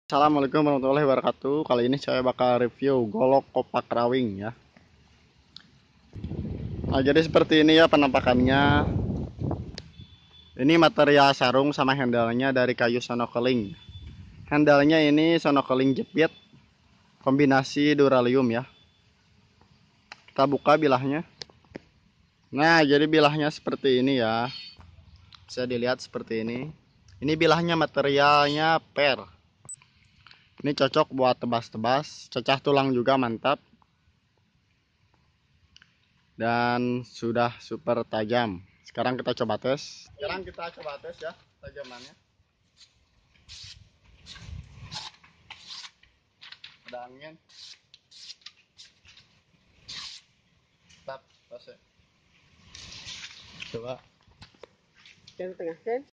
Assalamualaikum warahmatullahi wabarakatuh. Kali ini saya bakal review golok kopak rawing ya. Nah, jadi seperti ini ya penampakannya. Ini material sarung sama handle-nya dari kayu sonokeling. Handle-nya ini sonokeling jepit kombinasi duralium ya. Kita buka bilahnya. Nah, jadi bilahnya seperti ini ya. Bisa dilihat seperti ini. Ini bilahnya materialnya per. Ini cocok buat tebas-tebas, cecah tulang juga mantap. Dan sudah super tajam. Sekarang kita coba tes. Ya tajamannya. Ada angin. Tap, tes ya. Coba. Yang tengah kan?